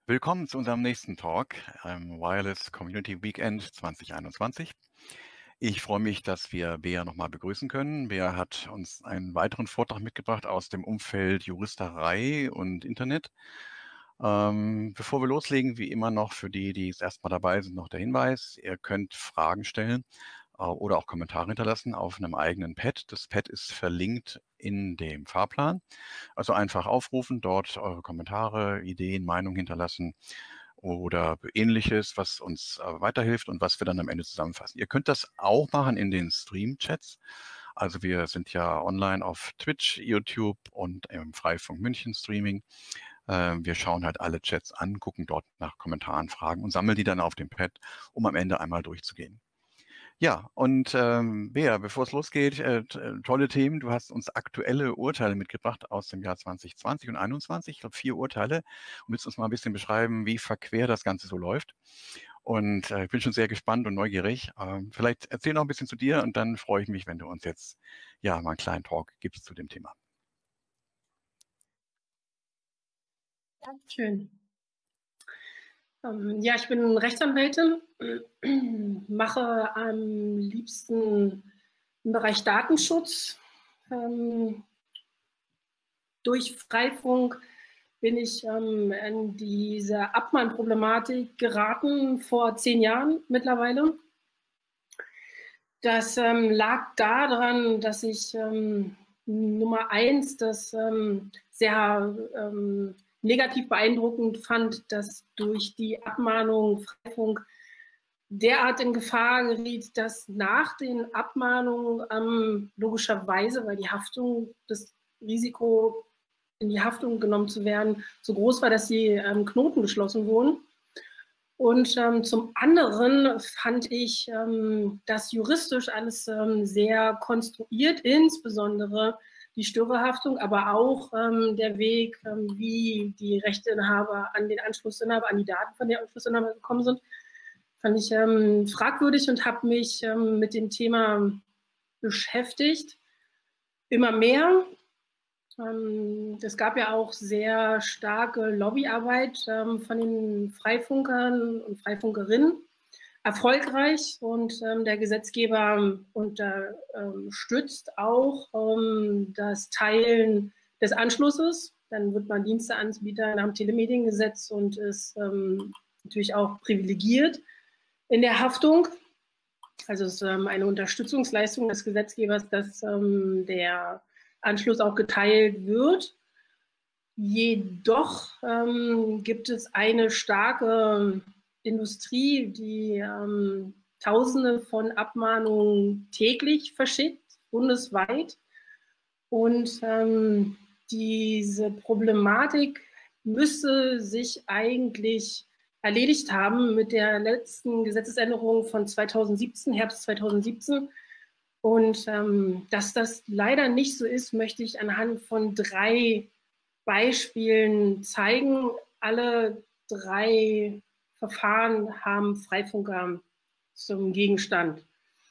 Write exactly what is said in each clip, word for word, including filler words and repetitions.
Willkommen zu unserem nächsten Talk am Wireless Community Weekend zwanzig einundzwanzig. Ich freue mich, dass wir Bea nochmal begrüßen können. Bea hat uns einen weiteren Vortrag mitgebracht aus dem Umfeld Juristerei und Internet. Ähm, bevor wir loslegen, wie immer noch für die, die das erste Mal dabei sind, noch der Hinweis, ihr könnt Fragen stellen äh, oder auch Kommentare hinterlassen auf einem eigenen Pad. Das Pad ist verlinkt in dem Fahrplan. Also einfach aufrufen, dort eure Kommentare, Ideen, Meinungen hinterlassen oder Ähnliches, was uns äh, weiterhilft und was wir dann am Ende zusammenfassen. Ihr könnt das auch machen in den Stream-Chats. Also wir sind ja online auf Twitch, YouTube und im Freifunk München Streaming. Wir schauen halt alle Chats an, gucken dort nach Kommentaren, Fragen und sammeln die dann auf dem Pad, um am Ende einmal durchzugehen. Ja, und ähm, Bea, bevor es losgeht, äh, tolle Themen. Du hast uns aktuelle Urteile mitgebracht aus dem Jahr zwanzig zwanzig und einundzwanzig. Ich glaube, vier Urteile. Und willst uns mal ein bisschen beschreiben, wie verquer das Ganze so läuft. Und äh, ich bin schon sehr gespannt und neugierig. Ähm, vielleicht erzähl noch ein bisschen zu dir und dann freue ich mich, wenn du uns jetzt ja mal einen kleinen Talk gibst zu dem Thema. Ja, schön. Ähm, ja, ich bin Rechtsanwältin, mache am liebsten im Bereich Datenschutz. Ähm, durch Freifunk bin ich ähm, in diese Abmahnproblematik geraten, vor zehn Jahren mittlerweile. Das ähm, lag daran, dass ich ähm, Nummer eins das ähm, sehr ähm, negativ beeindruckend fand, dass durch die Abmahnung Freifunk derart in Gefahr geriet, dass nach den Abmahnungen ähm, logischerweise, weil die Haftung, das Risiko in die Haftung genommen zu werden, so groß war, dass die ähm, Knoten geschlossen wurden. Und ähm, zum anderen fand ich ähm, das juristisch alles ähm, sehr konstruiert, insbesondere die Störerhaftung, aber auch ähm, der Weg, ähm, wie die Rechteinhaber an den Anschlussinhaber, an die Daten von den Anschlussinhaber gekommen sind, fand ich ähm, fragwürdig und habe mich ähm, mit dem Thema beschäftigt. Immer mehr. Ähm, es gab ja auch sehr starke Lobbyarbeit ähm, von den Freifunkern und Freifunkerinnen. Erfolgreich und ähm, der Gesetzgeber unterstützt auch ähm, das Teilen des Anschlusses. Dann wird man Diensteanbieter nach dem Telemediengesetz und ist ähm, natürlich auch privilegiert in der Haftung. Also es ist ähm, eine Unterstützungsleistung des Gesetzgebers, dass ähm, der Anschluss auch geteilt wird. Jedoch ähm, gibt es eine starke Industrie, die ähm, Tausende von Abmahnungen täglich verschickt, bundesweit. Und ähm, diese Problematik müsste sich eigentlich erledigt haben mit der letzten Gesetzesänderung von zweitausendsiebzehn, Herbst zweitausendsiebzehn. Und ähm, dass das leider nicht so ist, möchte ich anhand von drei Beispielen zeigen. Alle drei Verfahren haben Freifunker zum Gegenstand.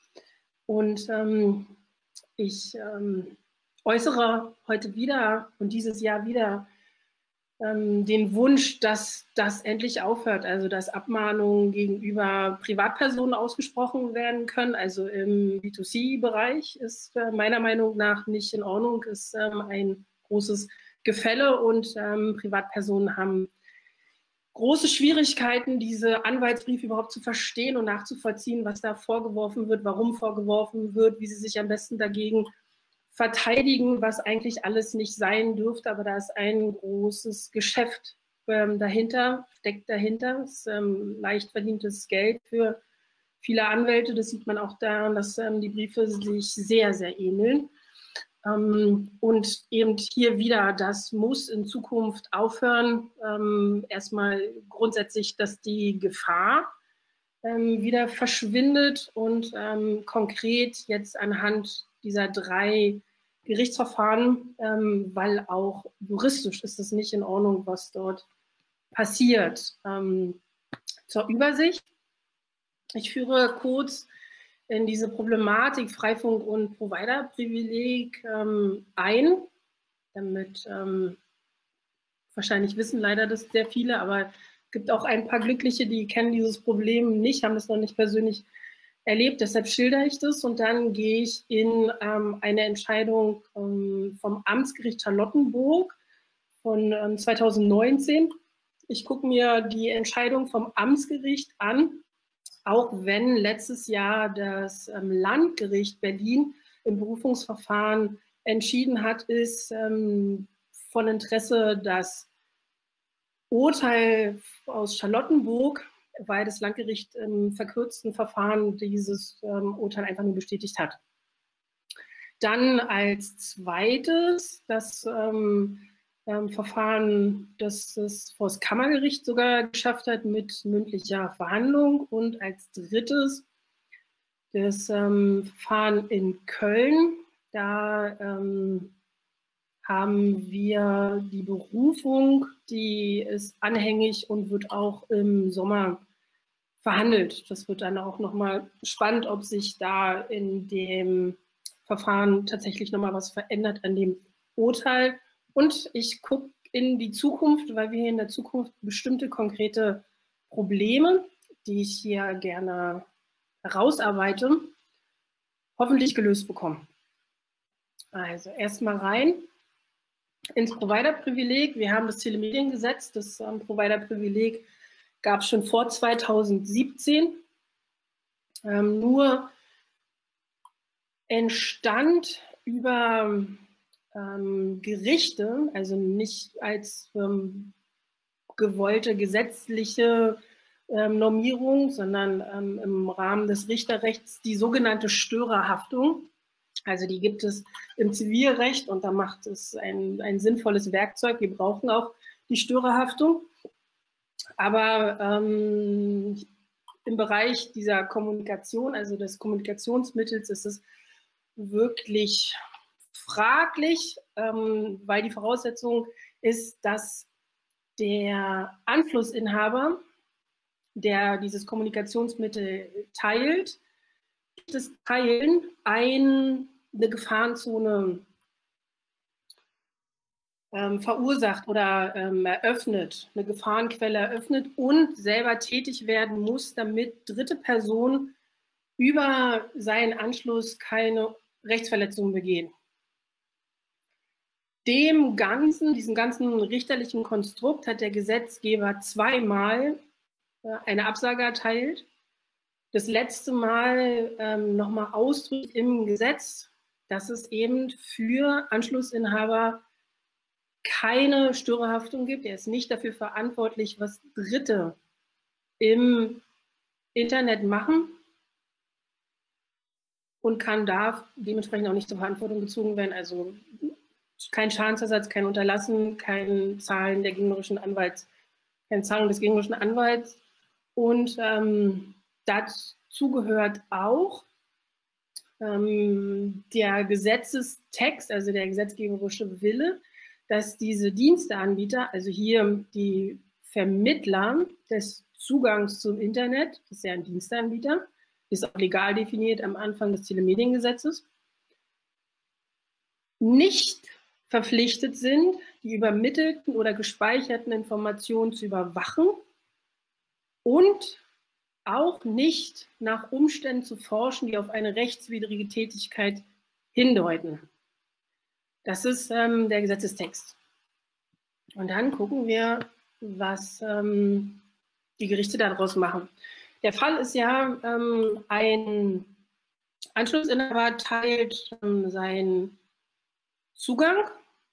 Und ähm, ich ähm, äußere heute wieder und dieses Jahr wieder ähm, den Wunsch, dass das endlich aufhört, also dass Abmahnungen gegenüber Privatpersonen ausgesprochen werden können. Also im B zwei C-Bereich ist äh, meiner Meinung nach nicht in Ordnung, ist ähm, ein großes Gefälle und ähm, Privatpersonen haben große Schwierigkeiten, diese Anwaltsbriefe überhaupt zu verstehen und nachzuvollziehen, was da vorgeworfen wird, warum vorgeworfen wird, wie sie sich am besten dagegen verteidigen, was eigentlich alles nicht sein dürfte, aber da ist ein großes Geschäft ähm, dahinter, steckt dahinter, das ist ähm, leicht verdientes Geld für viele Anwälte, das sieht man auch daran, dass ähm, die Briefe sich sehr, sehr ähneln. Ähm, und eben hier wieder, das muss in Zukunft aufhören. Ähm, erstmal grundsätzlich, dass die Gefahr ähm, wieder verschwindet und ähm, konkret jetzt anhand dieser drei Gerichtsverfahren, ähm, weil auch juristisch ist es nicht in Ordnung, was dort passiert. Ähm, zur Übersicht. Ich führe kurz in diese Problematik Freifunk und Provider-Privileg ähm, ein, damit ähm, wahrscheinlich wissen leider das sehr viele, aber Es gibt auch ein paar Glückliche, die kennen dieses Problem nicht, haben das noch nicht persönlich erlebt. Deshalb schildere ich das und dann gehe ich in ähm, eine Entscheidung ähm, vom Amtsgericht Charlottenburg von ähm, zweitausendneunzehn. Ich gucke mir die Entscheidung vom Amtsgericht an, auch wenn letztes Jahr das ähm, Landgericht Berlin im Berufungsverfahren entschieden hat, ist ähm, von Interesse das Urteil aus Charlottenburg, weil das Landgericht im verkürzten Verfahren dieses ähm, Urteil einfach nur bestätigt hat. Dann als zweites das ähm, ähm, Verfahren, das es vor das Kammergericht sogar geschafft hat mit mündlicher Verhandlung. Und als drittes das ähm, Verfahren in Köln. Da ähm, haben wir die Berufung, die ist anhängig und wird auch im Sommer verhandelt. Das wird dann auch nochmal spannend, ob sich da in dem Verfahren tatsächlich nochmal was verändert an dem Urteil. Und ich gucke in die Zukunft, weil wir in der Zukunft bestimmte konkrete Probleme, die ich hier gerne herausarbeite, hoffentlich gelöst bekommen. Also erstmal rein ins Provider-Privileg. Wir haben das Telemediengesetz, das ähm, Provider-Privileg gab es schon vor zweitausendsiebzehn. Ähm, nur entstand über ähm, Gerichte, also nicht als ähm, gewollte gesetzliche ähm, Normierung, sondern ähm, im Rahmen des Richterrechts die sogenannte Störerhaftung. Also die gibt es im Zivilrecht und da macht es ein, ein sinnvolles Werkzeug. Wir brauchen auch die Störerhaftung. Aber ähm, im Bereich dieser Kommunikation, also des Kommunikationsmittels, ist es wirklich fraglich, ähm, weil die Voraussetzung ist, dass der Anschlussinhaber, der dieses Kommunikationsmittel teilt, das Teilen ein, eine Gefahrenzone ähm, verursacht oder ähm, eröffnet, eine Gefahrenquelle eröffnet und selber tätig werden muss, damit dritte Personen über seinen Anschluss keine Rechtsverletzungen begehen. Dem Ganzen, diesem ganzen richterlichen Konstrukt hat der Gesetzgeber zweimal äh, eine Absage erteilt. Das letzte Mal ähm, nochmal ausdrücklich im Gesetz, dass es eben für Anschlussinhaber keine Störerhaftung gibt. Er ist nicht dafür verantwortlich, was Dritte im Internet machen und kann da dementsprechend auch nicht zur Verantwortung gezogen werden. Also kein Schadensersatz, kein Unterlassen, kein Zahlen der gegnerischen Anwalts, keine Zahlung des gegnerischen Anwalts. Und ähm, dazu gehört auch ähm, der Gesetzestext, also der gesetzgeberische Wille, dass diese Diensteanbieter, also hier die Vermittler des Zugangs zum Internet, das ist ja ein Diensteanbieter, ist auch legal definiert am Anfang des Telemediengesetzes, nicht verpflichtet sind, die übermittelten oder gespeicherten Informationen zu überwachen und auch nicht nach Umständen zu forschen, die auf eine rechtswidrige Tätigkeit hindeuten. Das ist ähm, der Gesetzestext. Und dann gucken wir, was ähm, die Gerichte daraus machen. Der Fall ist ja, ähm, ein Anschlussinhaber teilt ähm, seinen Zugang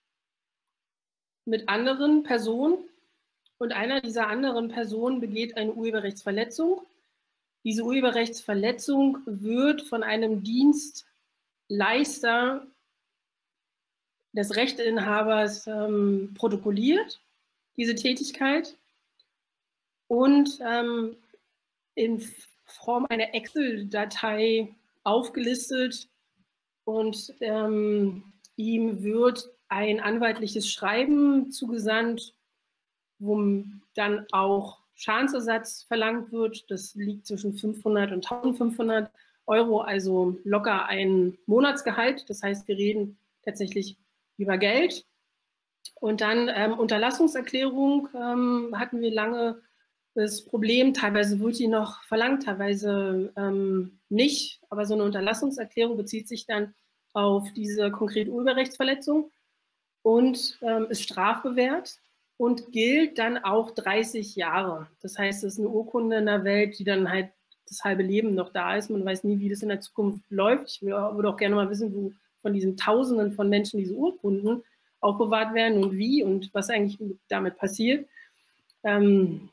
mit anderen Personen und einer dieser anderen Personen begeht eine Urheberrechtsverletzung. Diese Urheberrechtsverletzung wird von einem Dienstleister des Rechteinhabers ähm, protokolliert, diese Tätigkeit, und ähm, in Form einer Excel-Datei aufgelistet und ähm, ihm wird ein anwaltliches Schreiben zugesandt, wo dann auch Schadensersatz verlangt wird. Das liegt zwischen fünfhundert und eintausendfünfhundert Euro, also locker ein Monatsgehalt. Das heißt, wir reden tatsächlich über Geld. Und dann ähm, Unterlassungserklärung ähm, hatten wir lange das Problem, teilweise wird die noch verlangt, teilweise ähm, nicht, aber so eine Unterlassungserklärung bezieht sich dann auf diese konkrete Urheberrechtsverletzung und ähm, ist strafbewehrt und gilt dann auch dreißig Jahre. Das heißt, es ist eine Urkunde in der Welt, die dann halt das halbe Leben noch da ist. Man weiß nie, wie das in der Zukunft läuft. Ich würde auch gerne mal wissen, wo von diesen Tausenden von Menschen diese Urkunden aufbewahrt werden und wie und was eigentlich damit passiert. Ähm,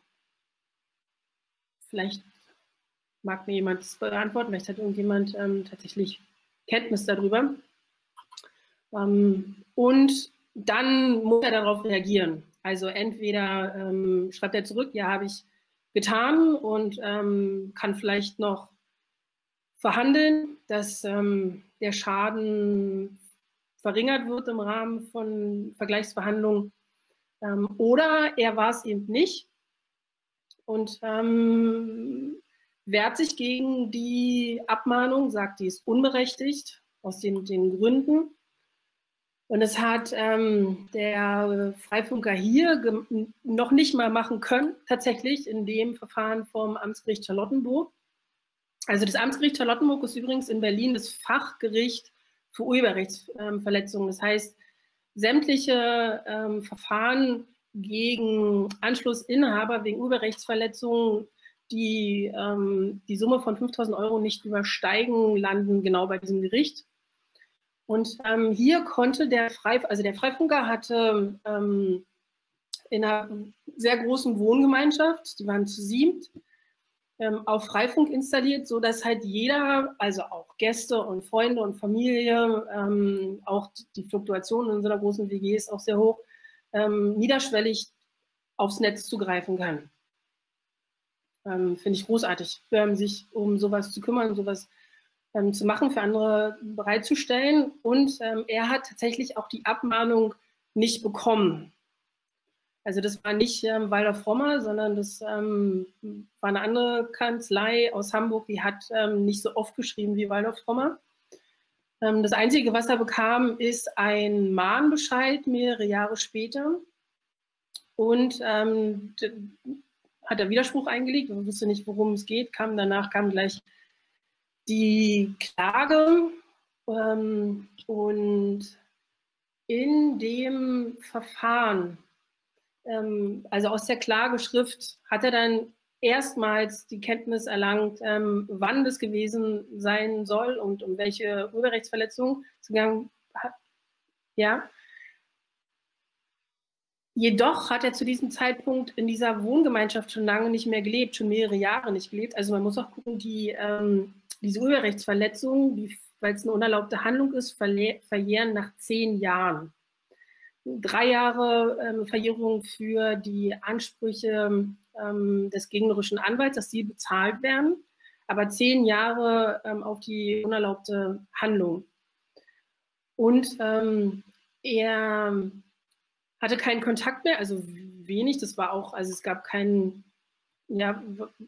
Vielleicht mag mir jemand das beantworten, vielleicht hat irgendjemand ähm, tatsächlich Kenntnis darüber. Ähm, und dann muss er darauf reagieren. Also entweder ähm, schreibt er zurück, ja, habe ich getan und ähm, kann vielleicht noch verhandeln, dass ähm, der Schaden verringert wird im Rahmen von Vergleichsverhandlungen. Ähm, oder er war es eben nicht und ähm, wehrt sich gegen die Abmahnung, sagt, die ist unberechtigt, aus den, den Gründen. Und es hat ähm, der Freifunker hier noch nicht mal machen können, tatsächlich in dem Verfahren vom Amtsgericht Charlottenburg. Also das Amtsgericht Charlottenburg ist übrigens in Berlin das Fachgericht für Urheberrechtsverletzungen. Das heißt, sämtliche ähm, Verfahren gegen Anschlussinhaber wegen Urheberrechtsverletzungen, die ähm, die Summe von fünftausend Euro nicht übersteigen, landen genau bei diesem Gericht. Und ähm, hier konnte der Freif also der Freifunker hatte ähm, in einer sehr großen Wohngemeinschaft, die waren zu siebt, ähm, auf Freifunk installiert, sodass halt jeder, also auch Gäste und Freunde und Familie, ähm, auch die Fluktuation in so einer großen W G ist auch sehr hoch, ähm, niederschwellig aufs Netz zugreifen kann. Ähm, Finde ich großartig, ähm, sich um sowas zu kümmern, sowas ähm, zu machen, für andere bereitzustellen. Und ähm, er hat tatsächlich auch die Abmahnung nicht bekommen. Also das war nicht ähm, Walter Frommer, sondern das ähm, war eine andere Kanzlei aus Hamburg, die hat ähm, nicht so oft geschrieben wie Walter Frommer. Ähm, das Einzige, was er bekam, ist ein Mahnbescheid mehrere Jahre später. Und ähm, hat er Widerspruch eingelegt, er wusste nicht, worum es geht, kam danach kam gleich die Klage ähm, und in dem Verfahren, ähm, also aus der Klageschrift, hat er dann erstmals die Kenntnis erlangt, ähm, wann das gewesen sein soll und um welche Urheberrechtsverletzung es gegangen hat. Ja. Jedoch hat er zu diesem Zeitpunkt in dieser Wohngemeinschaft schon lange nicht mehr gelebt, schon mehrere Jahre nicht gelebt. Also man muss auch gucken, die, ähm, diese Urheberrechtsverletzungen, die, weil es eine unerlaubte Handlung ist, verjähren nach zehn Jahren. Drei Jahre ähm, Verjährung für die Ansprüche ähm, des gegnerischen Anwalts, dass die bezahlt werden, aber zehn Jahre ähm, auf die unerlaubte Handlung. Und ähm, er hatte keinen Kontakt mehr, also wenig, das war auch, also es gab keinen, ja,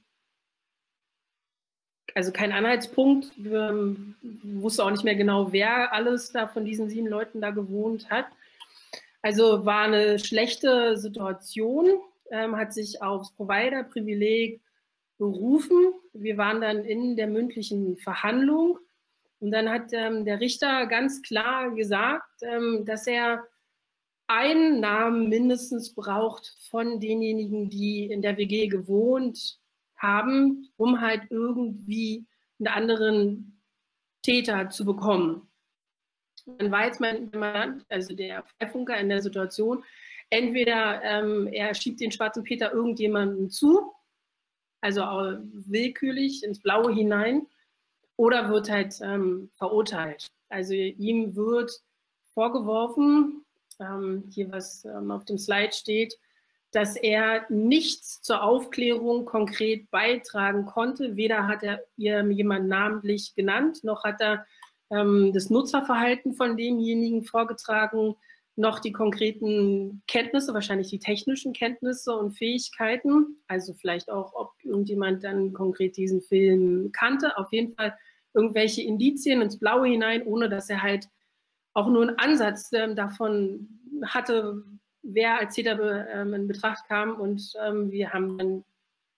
also keinen Anhaltspunkt, wir wusste auch nicht mehr genau, wer alles da von diesen sieben Leuten da gewohnt hat. Also war eine schlechte Situation, ähm, hat sich aufs Provider-Privileg berufen. Wir waren dann in der mündlichen Verhandlung und dann hat ähm, der Richter ganz klar gesagt, ähm, dass er einen Namen mindestens braucht von denjenigen, die in der W G gewohnt haben, um halt irgendwie einen anderen Täter zu bekommen. Dann war jetzt mein Mandant, also der Freifunker, in der Situation, entweder ähm, er schiebt den schwarzen Peter irgendjemandem zu, also willkürlich ins Blaue hinein, oder wird halt ähm, verurteilt. Also ihm wird vorgeworfen, ähm, hier was ähm, auf dem Slide steht, dass er nichts zur Aufklärung konkret beitragen konnte. Weder hat er jemanden namentlich genannt, noch hat er ähm, das Nutzerverhalten von demjenigen vorgetragen, noch die konkreten Kenntnisse, wahrscheinlich die technischen Kenntnisse und Fähigkeiten, also vielleicht auch, ob irgendjemand dann konkret diesen Film kannte, auf jeden Fall irgendwelche Indizien ins Blaue hinein, ohne dass er halt auch nur einen Ansatz ähm, davon hatte, wer als Täter be, ähm, in Betracht kam. Und ähm, wir haben dann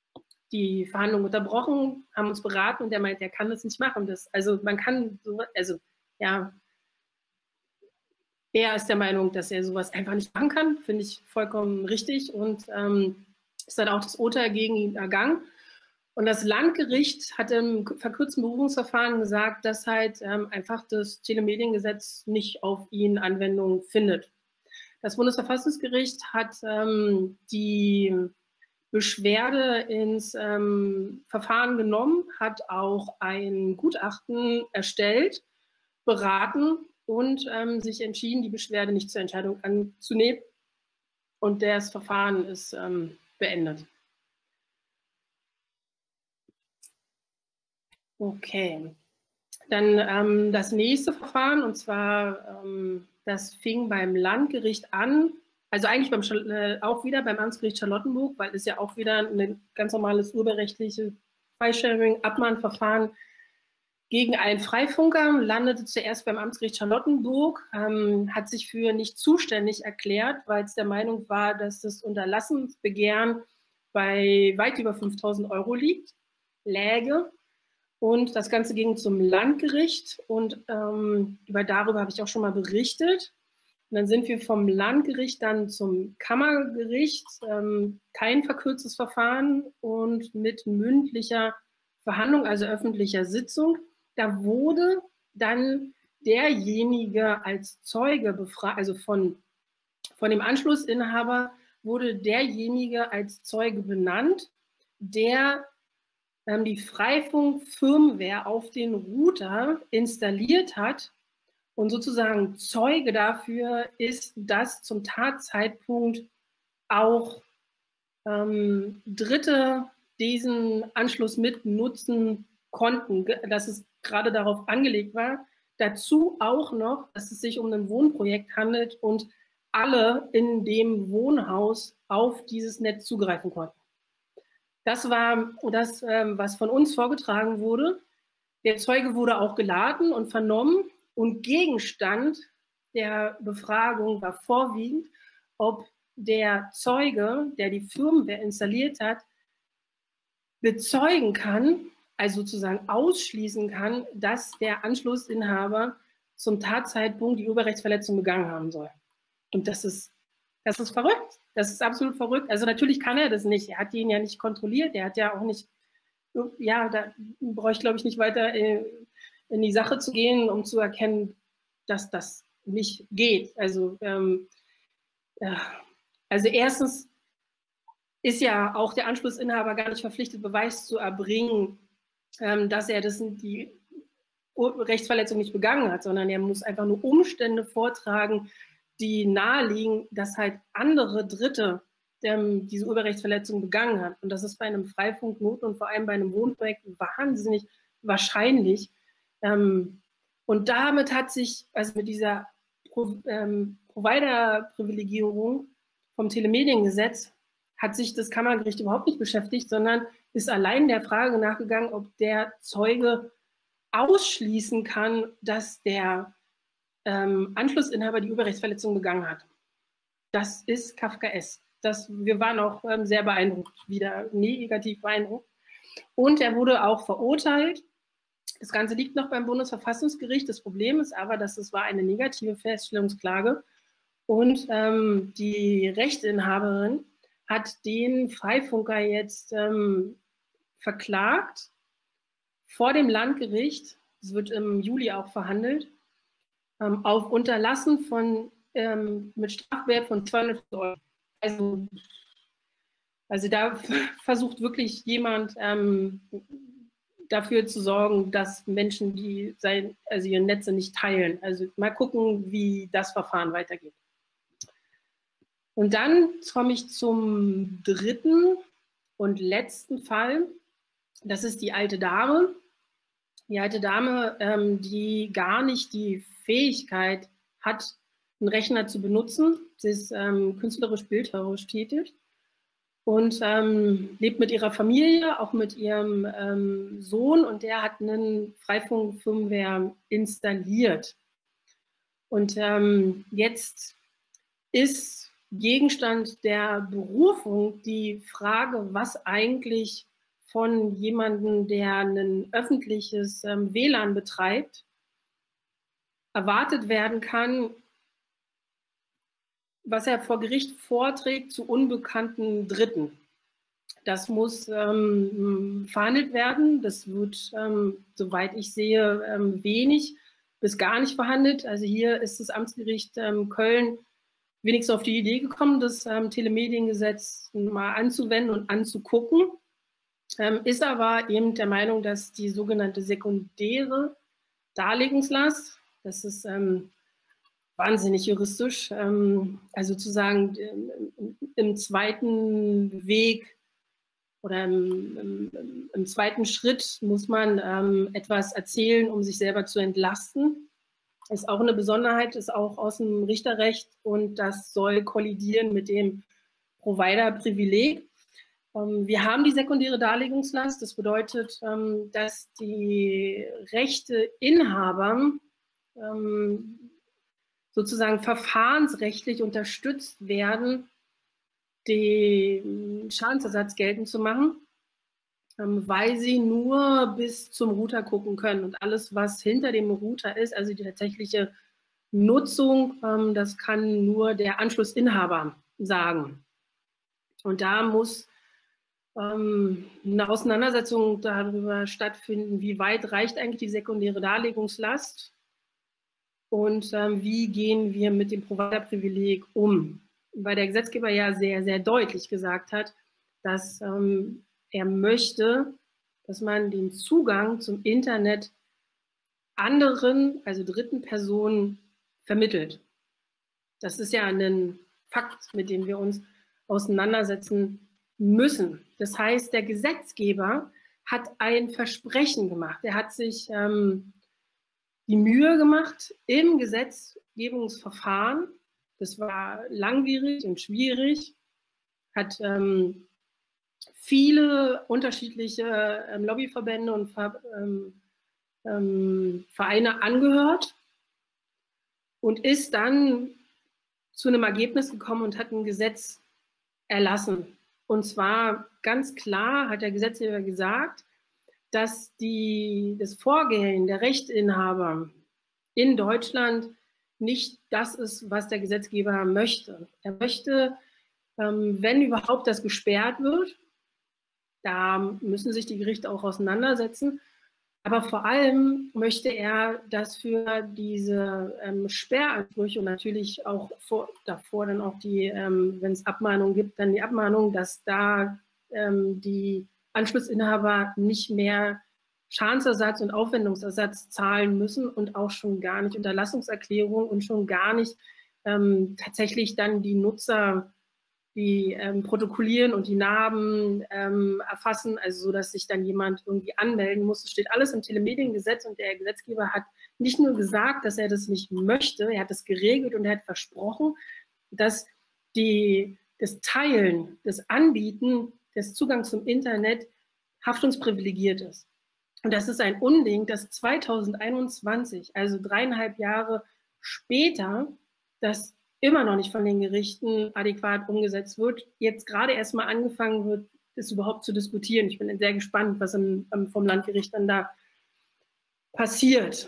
die Verhandlungen unterbrochen, haben uns beraten und der meint, der kann das nicht machen. Das, also man kann so, also ja, er ist der Meinung, dass er sowas einfach nicht machen kann, finde ich vollkommen richtig und ähm, ist dann auch das Urteil gegen ihn ergangen. Und das Landgericht hat im verkürzten Berufungsverfahren gesagt, dass halt ähm, einfach das Telemediengesetz nicht auf ihn Anwendung findet. Das Bundesverfassungsgericht hat ähm, die Beschwerde ins ähm, Verfahren genommen, hat auch ein Gutachten erstellt, beraten und ähm, sich entschieden, die Beschwerde nicht zur Entscheidung anzunehmen. Und das Verfahren ist ähm, beendet. Okay. Dann ähm, das nächste Verfahren, und zwar, ähm, das fing beim Landgericht an, also eigentlich beim, äh, auch wieder beim Amtsgericht Charlottenburg, weil es ja auch wieder ein ganz normales urheberrechtliches File-Sharing-Abmahnverfahren gegen einen Freifunker, landete zuerst beim Amtsgericht Charlottenburg, ähm, hat sich für nicht zuständig erklärt, weil es der Meinung war, dass das Unterlassensbegehren bei weit über fünftausend Euro liegt, läge. Und das Ganze ging zum Landgericht und ähm, über, darüber habe ich auch schon mal berichtet. Und dann sind wir vom Landgericht dann zum Kammergericht, ähm, kein verkürztes Verfahren und mit mündlicher Verhandlung, also öffentlicher Sitzung. Da wurde dann derjenige als Zeuge befragt, also von, von dem Anschlussinhaber wurde derjenige als Zeuge benannt, der die Freifunk-Firmware auf den Router installiert hat und sozusagen Zeuge dafür ist, dass zum Tatzeitpunkt auch ähm, Dritte diesen Anschluss mit nutzen konnten, dass es gerade darauf angelegt war. Dazu auch noch, dass es sich um ein Wohnprojekt handelt und alle in dem Wohnhaus auf dieses Netz zugreifen konnten. Das war das, was von uns vorgetragen wurde. Der Zeuge wurde auch geladen und vernommen und Gegenstand der Befragung war vorwiegend, ob der Zeuge, der die Firmware installiert hat, bezeugen kann, also sozusagen ausschließen kann, dass der Anschlussinhaber zum Tatzeitpunkt die Urheberrechtsverletzung begangen haben soll. Und das ist, das ist verrückt. Das ist absolut verrückt. Also natürlich kann er das nicht. Er hat ihn ja nicht kontrolliert. Er hat ja auch nicht, ja, da brauche ich glaube ich nicht weiter in die Sache zu gehen, um zu erkennen, dass das nicht geht. Also, ähm, ja. Also erstens ist ja auch der Anschlussinhaber gar nicht verpflichtet, Beweis zu erbringen, ähm, dass er das, die Rechtsverletzung nicht begangen hat, sondern er muss einfach nur Umstände vortragen, die naheliegen, dass halt andere Dritte ähm, diese Urheberrechtsverletzung begangen haben. Und das ist bei einem Freifunk-Not und vor allem bei einem Wohnprojekt wahnsinnig wahrscheinlich. Ähm, und damit hat sich, also mit dieser Pro, ähm, Provider-Privilegierung vom Telemediengesetz, hat sich das Kammergericht überhaupt nicht beschäftigt, sondern ist allein der Frage nachgegangen, ob der Zeuge ausschließen kann, dass der ähm, Anschlussinhaber die Urheberrechtsverletzung begangen hat. Das ist Kafkaesk. Das, wir waren auch ähm, sehr beeindruckt, wieder negativ beeindruckt. Und er wurde auch verurteilt. Das Ganze liegt noch beim Bundesverfassungsgericht. Das Problem ist aber, dass es war eine negative Feststellungsklage und ähm, die Rechteinhaberin hat den Freifunker jetzt ähm, verklagt vor dem Landgericht. Es wird im Juli auch verhandelt. Ähm, auf Unterlassen von, ähm, mit Strafwert von zweihundert Euro. Also, also da versucht wirklich jemand ähm, dafür zu sorgen, dass Menschen, die sein, also ihre Netze nicht teilen. Also mal gucken, wie das Verfahren weitergeht. Und dann komme ich zum dritten und letzten Fall. Das ist die alte Dame. Die alte Dame, ähm, die gar nicht die Fähigkeit hat, einen Rechner zu benutzen. Sie ist ähm, künstlerisch-bildhauerisch tätig und ähm, lebt mit ihrer Familie, auch mit ihrem ähm, Sohn, und der hat einen Freifunk-Firmware installiert. Und ähm, jetzt ist Gegenstand der Berufung die Frage, was eigentlich von jemandem, der ein öffentliches ähm, W L A N betreibt, erwartet werden kann, was er vor Gericht vorträgt zu unbekannten Dritten. Das muss ähm, verhandelt werden. Das wird, ähm, soweit ich sehe, ähm, wenig bis gar nicht verhandelt. Also hier ist das Amtsgericht ähm, Köln wenigstens auf die Idee gekommen, das ähm, Telemediengesetz mal anzuwenden und anzugucken, ähm, ist aber eben der Meinung, dass die sogenannte sekundäre Darlegungslast, das ist ähm, wahnsinnig juristisch, ähm, also zu sagen, im, im zweiten Weg oder im, im, im zweiten Schritt muss man ähm, etwas erzählen, um sich selber zu entlasten. Ist auch eine Besonderheit, ist auch aus dem Richterrecht und das soll kollidieren mit dem Provider-Privileg. Ähm, wir haben die sekundäre Darlegungslast. Das bedeutet, ähm, dass die Rechteinhaber ähm, sozusagen verfahrensrechtlich unterstützt werden, den Schadensersatz geltend zu machen, ähm, weil sie nur bis zum Router gucken können. Und alles, was hinter dem Router ist, also die tatsächliche Nutzung, ähm, das kann nur der Anschlussinhaber sagen. Und da muss ähm, eine Auseinandersetzung darüber stattfinden, wie weit reicht eigentlich die sekundäre Darlegungslast und ähm, wie gehen wir mit dem Provider-Privileg um. Weil der Gesetzgeber ja sehr, sehr deutlich gesagt hat, dass ähm, er möchte, dass man den Zugang zum Internet anderen, also dritten Personen vermittelt. Das ist ja ein Fakt, mit dem wir uns auseinandersetzen müssen. Das heißt, der Gesetzgeber hat ein Versprechen gemacht. Er hat sich ähm, die Mühe gemacht im Gesetzgebungsverfahren. Das war langwierig und schwierig, hat ähm, viele unterschiedliche ähm, Lobbyverbände und Ver, ähm, ähm, Vereine angehört und ist dann zu einem Ergebnis gekommen und hat ein Gesetz erlassen. Und zwar ganz klar hat der Gesetzgeber gesagt, dass die, das Vorgehen der Rechteinhaber in Deutschland nicht das ist, was der Gesetzgeber möchte. Er möchte, ähm, wenn überhaupt das gesperrt wird, da müssen sich die Gerichte auch auseinandersetzen, aber vor allem möchte er, dass für diese ähm, Sperransprüche und natürlich auch vor, davor dann auch die, ähm, wenn es Abmahnungen gibt, dann die Abmahnung, dass da ähm, die Anschlussinhaber nicht mehr Schadensersatz und Aufwendungsersatz zahlen müssen und auch schon gar nicht Unterlassungserklärung und schon gar nicht ähm, tatsächlich dann die Nutzer, die ähm, protokollieren und die Narben ähm, erfassen, also so, dass sich dann jemand irgendwie anmelden muss. Das steht alles im Telemediengesetz und der Gesetzgeber hat nicht nur gesagt, dass er das nicht möchte, er hat das geregelt und er hat versprochen, dass die, das Teilen, das Anbieten des Zugangs zum Internet haftungsprivilegiert ist. Und das ist ein Unding, dass zweitausendeinundzwanzig, also dreieinhalb Jahre später, das immer noch nicht von den Gerichten adäquat umgesetzt wird, jetzt gerade erst mal angefangen wird, das überhaupt zu diskutieren. Ich bin sehr gespannt, was im, vom Landgericht dann da passiert.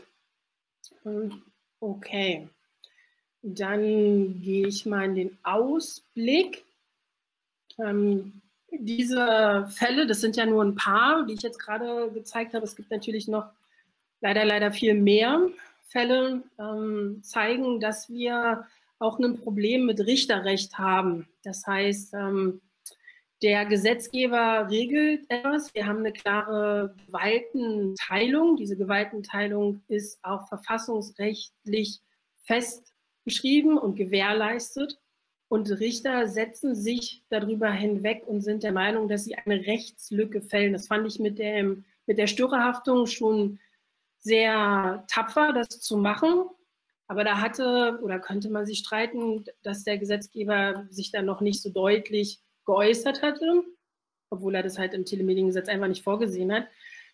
Okay, dann gehe ich mal in den Ausblick. Ähm, diese Fälle, das sind ja nur ein paar, die ich jetzt gerade gezeigt habe. Es gibt natürlich noch leider, leider viel mehr Fälle, ähm, zeigen, dass wir auch ein Problem mit Richterrecht haben. Das heißt, ähm, der Gesetzgeber regelt etwas. Wir haben eine klare Gewaltenteilung. Diese Gewaltenteilung ist auch verfassungsrechtlich festgeschrieben und gewährleistet. Und Richter setzen sich darüber hinweg und sind der Meinung, dass sie eine Rechtslücke fällen. Das fand ich mit, dem, mit der Störerhaftung schon sehr tapfer, das zu machen. Aber da hatte oder könnte man sich streiten, dass der Gesetzgeber sich da noch nicht so deutlich geäußert hatte, obwohl er das halt im Telemediengesetz einfach nicht vorgesehen hat.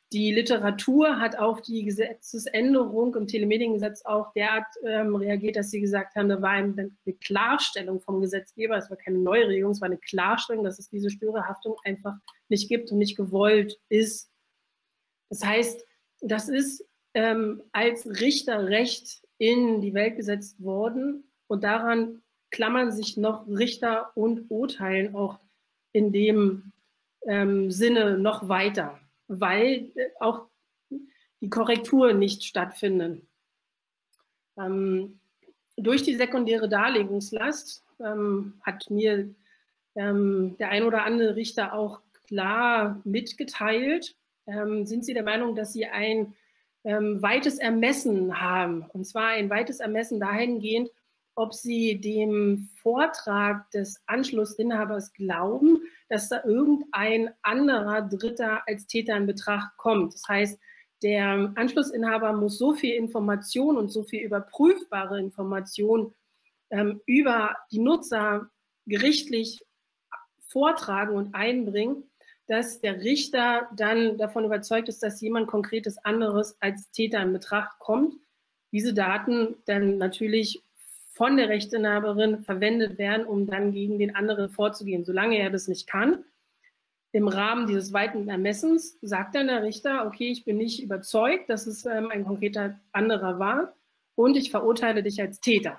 Die Literatur hat auf die Gesetzesänderung im Telemediengesetz auch derart ähm, reagiert, dass sie gesagt haben, da war eine Klarstellung vom Gesetzgeber, es war keine Neuregelung, es war eine Klarstellung, dass es diese Störerhaftung einfach nicht gibt und nicht gewollt ist. Das heißt, das ist ähm, als Richterrecht in die Welt gesetzt worden und daran klammern sich noch Richter und urteilen auch in dem ähm, Sinne noch weiter, weil äh, auch die Korrekturen nicht stattfinden. Ähm, durch die sekundäre Darlegungslast ähm, hat mir ähm, der ein oder andere Richter auch klar mitgeteilt, ähm, sind sie der Meinung, dass sie ein ähm, weites Ermessen haben. Und zwar ein weites Ermessen dahingehend, ob sie dem Vortrag des Anschlussinhabers glauben, dass da irgendein anderer Dritter als Täter in Betracht kommt. Das heißt, der Anschlussinhaber muss so viel Information und so viel überprüfbare Information ähm, über die Nutzer gerichtlich vortragen und einbringen, dass der Richter dann davon überzeugt ist, dass jemand Konkretes anderes als Täter in Betracht kommt. Diese Daten dann natürlich von der Rechteinhaberin verwendet werden, um dann gegen den anderen vorzugehen. Solange er das nicht kann, im Rahmen dieses weiten Ermessens, sagt dann der Richter, okay, ich bin nicht überzeugt, dass es ähm, ein konkreter anderer war und ich verurteile dich als Täter.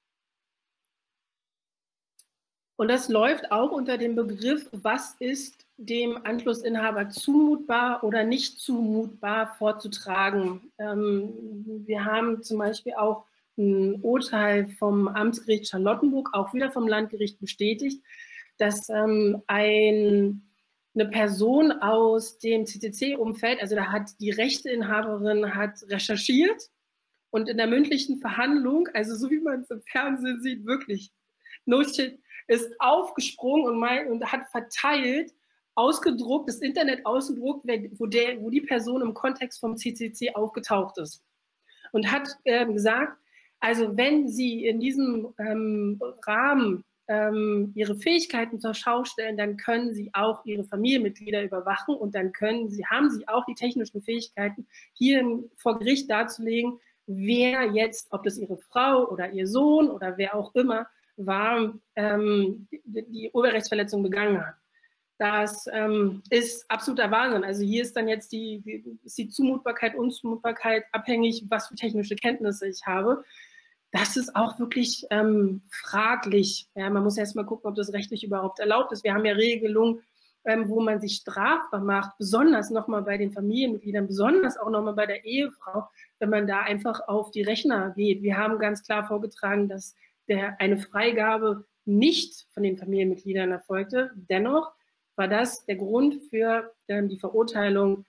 Und das läuft auch unter dem Begriff, was ist dem Anschlussinhaber zumutbar oder nicht zumutbar vorzutragen. Ähm, wir haben zum Beispiel auch ein Urteil vom Amtsgericht Charlottenburg, auch wieder vom Landgericht bestätigt, dass ähm, ein, eine Person aus dem C C C-Umfeld, also da hat die Rechteinhaberin hat recherchiert und in der mündlichen Verhandlung, also so wie man es im Fernsehen sieht, wirklich, no shit, ist aufgesprungen und, mein, und hat verteilt, ausgedruckt, das Internet ausgedruckt, wo, der, wo die Person im Kontext vom C C C aufgetaucht ist. Und hat äh, gesagt, also wenn Sie in diesem ähm, Rahmen ähm, Ihre Fähigkeiten zur Schau stellen, dann können Sie auch Ihre Familienmitglieder überwachen und dann können Sie, haben Sie auch die technischen Fähigkeiten, hier vor Gericht darzulegen, wer jetzt, ob das Ihre Frau oder Ihr Sohn oder wer auch immer war, ähm, die, die Urheberrechtsverletzung begangen hat. Das ähm, ist absoluter Wahnsinn. Also hier ist dann jetzt die, die, ist die Zumutbarkeit, Unzumutbarkeit abhängig, was für technische Kenntnisse ich habe. Das ist auch wirklich ähm, fraglich. Ja, man muss erst mal gucken, ob das rechtlich überhaupt erlaubt ist. Wir haben ja Regelungen, ähm, wo man sich strafbar macht, besonders nochmal bei den Familienmitgliedern, besonders auch nochmal bei der Ehefrau, wenn man da einfach auf die Rechner geht. Wir haben ganz klar vorgetragen, dass der, eine Freigabe nicht von den Familienmitgliedern erfolgte. Dennoch war das der Grund für ähm, die Verurteilung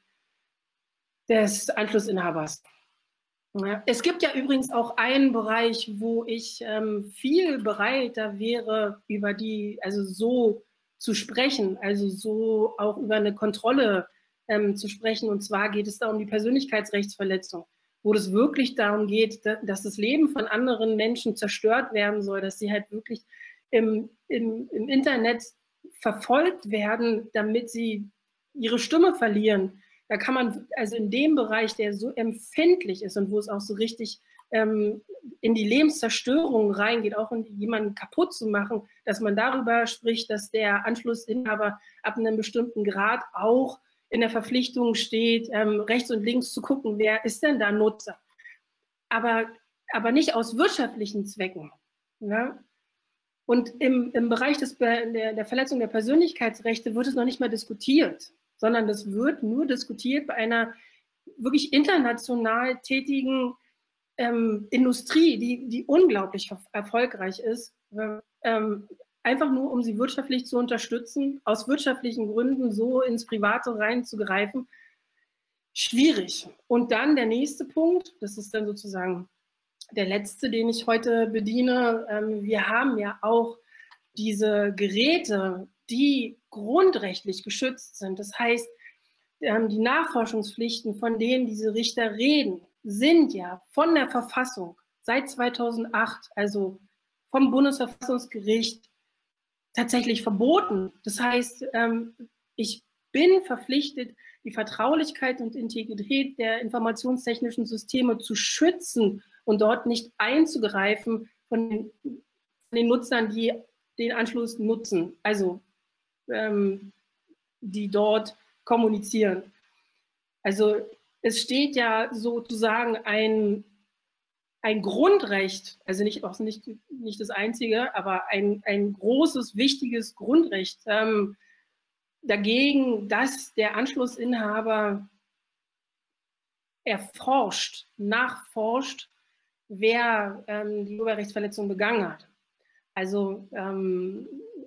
des Anschlussinhabers. Ja, es gibt ja übrigens auch einen Bereich, wo ich ähm, viel bereiter wäre, über die, also so zu sprechen, also so auch über eine Kontrolle ähm, zu sprechen. Und zwar geht es da um die Persönlichkeitsrechtsverletzung, wo es wirklich darum geht, dass das Leben von anderen Menschen zerstört werden soll, dass sie halt wirklich im, im, im Internet verfolgt werden, damit sie ihre Stimme verlieren. Da kann man, also in dem Bereich, der so empfindlich ist und wo es auch so richtig ähm, in die Lebenszerstörung reingeht, auch um jemanden kaputt zu machen, dass man darüber spricht, dass der Anschlussinhaber ab einem bestimmten Grad auch in der Verpflichtung steht, ähm, rechts und links zu gucken, wer ist denn da Nutzer. Aber, aber nicht aus wirtschaftlichen Zwecken. Ne? Und im, im Bereich des, der, der Verletzung der Persönlichkeitsrechte wird es noch nicht mal diskutiert, sondern das wird nur diskutiert bei einer wirklich international tätigen ähm, Industrie, die, die unglaublich erfolgreich ist, ähm, einfach nur, um sie wirtschaftlich zu unterstützen, aus wirtschaftlichen Gründen so ins Private reinzugreifen, schwierig. Und dann der nächste Punkt, das ist dann sozusagen der letzte, den ich heute bediene. Ähm, wir haben ja auch diese Geräte, die grundrechtlich geschützt sind. Das heißt, ähm, die Nachforschungspflichten, von denen diese Richter reden, sind ja von der Verfassung seit zweitausendacht, also vom Bundesverfassungsgericht, tatsächlich verboten. Das heißt, ähm, ich bin verpflichtet, die Vertraulichkeit und Integrität der informationstechnischen Systeme zu schützen und dort nicht einzugreifen von den, von den Nutzern, die den Anschluss nutzen, also ähm, die dort kommunizieren. Also es steht ja sozusagen ein, ein Grundrecht, also nicht, auch nicht, nicht das einzige, aber ein, ein großes, wichtiges Grundrecht ähm, dagegen, dass der Anschlussinhaber erforscht, nachforscht, wer ähm, die Urheberrechtsverletzung begangen hat. Also ähm,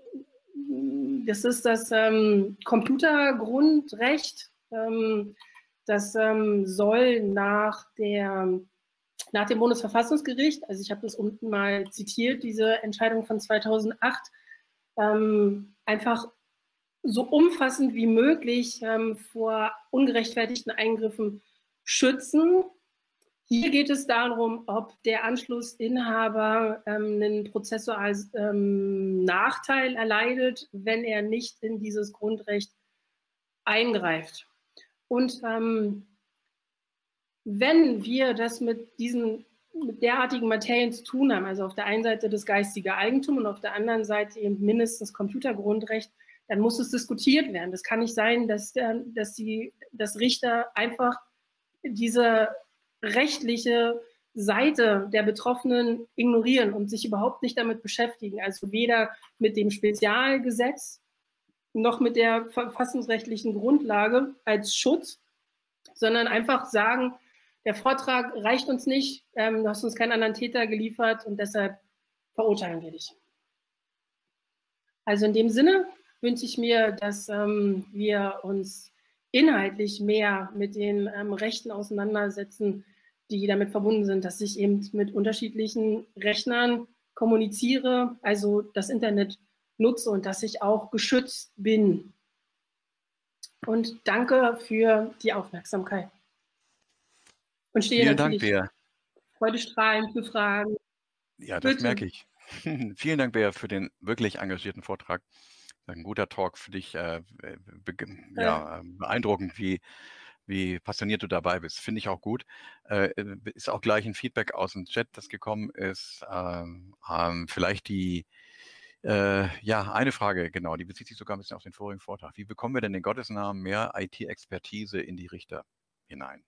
das ist das ähm, Computergrundrecht. Ähm, das ähm, soll nach, der, nach dem Bundesverfassungsgericht, also ich habe das unten mal zitiert, diese Entscheidung von zweitausendacht, ähm, einfach so umfassend wie möglich ähm, vor ungerechtfertigten Eingriffen schützen. Hier geht es darum, ob der Anschlussinhaber ähm, einen prozessualen ähm, Nachteil erleidet, wenn er nicht in dieses Grundrecht eingreift. Und ähm, wenn wir das mit diesen mit derartigen Materien zu tun haben, also auf der einen Seite das geistige Eigentum und auf der anderen Seite eben mindestens Computergrundrecht, dann muss es diskutiert werden. Das kann nicht sein, dass, dass, die, dass Richter einfach diese rechtliche Seite der Betroffenen ignorieren und sich überhaupt nicht damit beschäftigen. Also weder mit dem Spezialgesetz noch mit der verfassungsrechtlichen Grundlage als Schutz, sondern einfach sagen, der Vortrag reicht uns nicht, ähm, du hast uns keinen anderen Täter geliefert und deshalb verurteilen wir dich. Also in dem Sinne wünsche ich mir, dass ähm, wir uns inhaltlich mehr mit den ähm, Rechten auseinandersetzen, die damit verbunden sind, dass ich eben mit unterschiedlichen Rechnern kommuniziere, also das Internet nutze und dass ich auch geschützt bin. Und danke für die Aufmerksamkeit. Und stehe Vielen Dank, natürlich Bea. freudestrahlend für Fragen. Ja, das Bitte. merke ich. Vielen Dank, Bea, für den wirklich engagierten Vortrag. Ein guter Talk für dich. Äh, be ja, äh, beeindruckend, wie, wie passioniert du dabei bist. Finde ich auch gut. Äh, ist auch gleich ein Feedback aus dem Chat, das gekommen ist. Ähm, ähm, vielleicht die, äh, ja, eine Frage, genau, die bezieht sich sogar ein bisschen auf den vorigen Vortrag. Wie bekommen wir denn in Gottes Namen mehr I T-Expertise in die Richter hinein?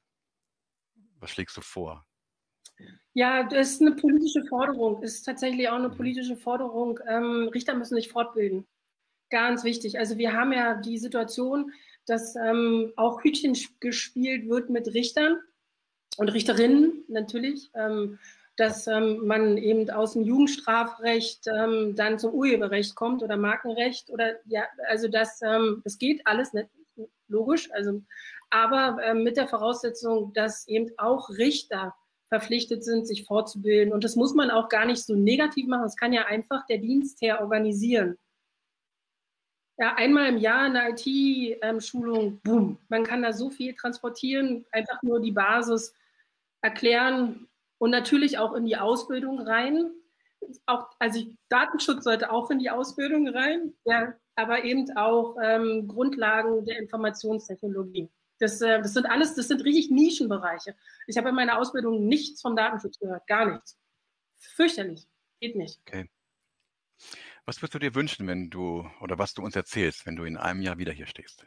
Was schlägst du vor? Ja, das ist eine politische Forderung. Das ist tatsächlich auch eine politische Forderung. Ähm, Richter müssen sich fortbilden. Ganz wichtig. Also wir haben ja die Situation, dass ähm, auch Hütchen gespielt wird mit Richtern und Richterinnen natürlich, ähm, dass ähm, man eben aus dem Jugendstrafrecht ähm, dann zum Urheberrecht kommt oder Markenrecht oder ja, also das, ähm, das geht alles nicht, logisch, also aber ähm, mit der Voraussetzung, dass eben auch Richter verpflichtet sind, sich fortzubilden. Und das muss man auch gar nicht so negativ machen. Das kann ja einfach der Dienstherr organisieren. Ja, einmal im Jahr eine I T-Schulung, boom. Man kann da so viel transportieren, einfach nur die Basis erklären und natürlich auch in die Ausbildung rein. Auch, also Datenschutz sollte auch in die Ausbildung rein, ja, aber eben auch ähm, Grundlagen der Informationstechnologie. Das, äh, das sind alles, das sind richtig Nischenbereiche. Ich habe in meiner Ausbildung nichts vom Datenschutz gehört, gar nichts. Fürchterlich, geht nicht. Okay. Was würdest du dir wünschen, wenn du, oder was du uns erzählst, wenn du in einem Jahr wieder hier stehst?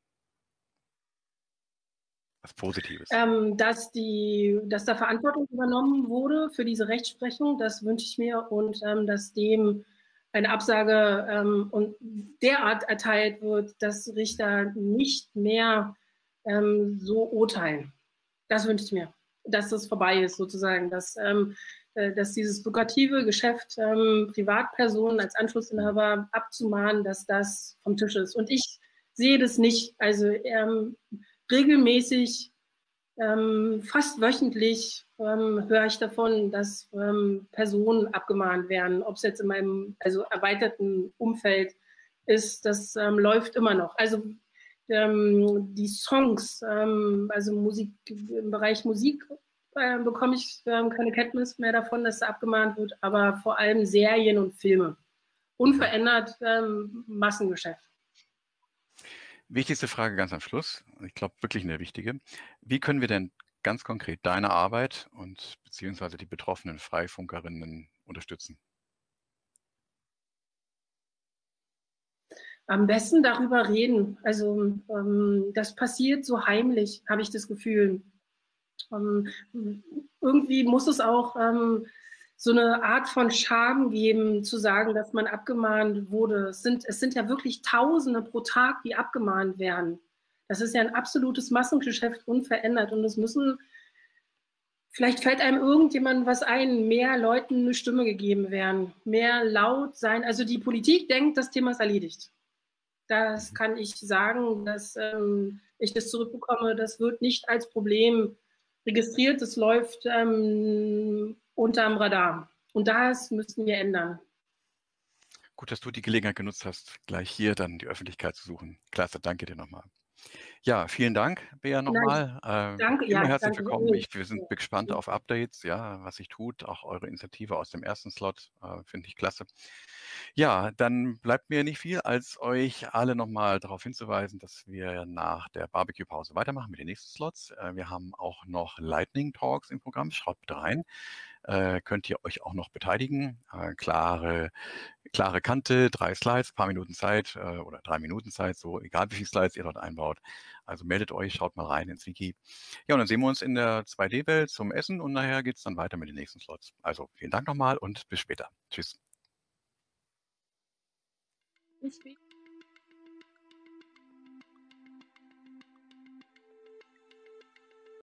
Was Positives. Ähm, dass, die, dass da Verantwortung übernommen wurde für diese Rechtsprechung, das wünsche ich mir und ähm, dass dem eine Absage ähm, und derart erteilt wird, dass Richter nicht mehr ähm, so urteilen. Das wünsche ich mir, dass das vorbei ist sozusagen, dass, ähm, äh, dass dieses lukrative Geschäft ähm, Privatpersonen als Anschlussinhaber abzumahnen, dass das vom Tisch ist. Und ich sehe das nicht. Also ähm, regelmäßig, ähm, fast wöchentlich ähm, höre ich davon, dass ähm, Personen abgemahnt werden, ob es jetzt in meinem also erweiterten Umfeld ist, das ähm, läuft immer noch. Also ähm, die Songs, ähm, also Musik, im Bereich Musik äh, bekomme ich ähm, keine Kenntnis mehr davon, dass da abgemahnt wird, aber vor allem Serien und Filme. Unverändert ähm, Massengeschäft. Wichtigste Frage ganz am Schluss, ich glaube wirklich eine wichtige. Wie können wir denn ganz konkret deine Arbeit und beziehungsweise die betroffenen Freifunkerinnen unterstützen? Am besten darüber reden. Also ähm, das passiert so heimlich, habe ich das Gefühl. Ähm, irgendwie muss es auch ähm, so eine Art von Scham geben, zu sagen, dass man abgemahnt wurde. Es sind, es sind ja wirklich Tausende pro Tag, die abgemahnt werden. Das ist ja ein absolutes Massengeschäft, unverändert. Und es müssen, vielleicht fällt einem irgendjemand was ein, mehr Leuten eine Stimme gegeben werden, mehr laut sein. Also die Politik denkt, das Thema ist erledigt. Das kann ich sagen, dass ähm, ich das zurückbekomme. Das wird nicht als Problem registriert. Das läuft ähm, unterm Radar. Und das müssten wir ändern. Gut, dass du die Gelegenheit genutzt hast, gleich hier dann die Öffentlichkeit zu suchen. Klasse, danke dir nochmal. Ja, vielen Dank, Bea, Nein, nochmal. Äh, danke, immer ja, herzlich danke. willkommen. Ich, wir sind gespannt auf Updates, ja, was sich tut, auch eure Initiative aus dem ersten Slot, äh, finde ich klasse. Ja, dann bleibt mir nicht viel, als euch alle nochmal darauf hinzuweisen, dass wir nach der Barbecue-Pause weitermachen mit den nächsten Slots. Äh, wir haben auch noch Lightning Talks im Programm, schaut bitte rein. Äh, könnt ihr euch auch noch beteiligen. Äh, klare, klare Kante, drei Slides, paar Minuten Zeit äh, oder drei Minuten Zeit, so egal wie viele Slides ihr dort einbaut. Also meldet euch, schaut mal rein ins Wiki. Ja, und dann sehen wir uns in der zwei D-Welt zum Essen und nachher geht es dann weiter mit den nächsten Slots. Also vielen Dank nochmal und bis später. Tschüss. Bis später.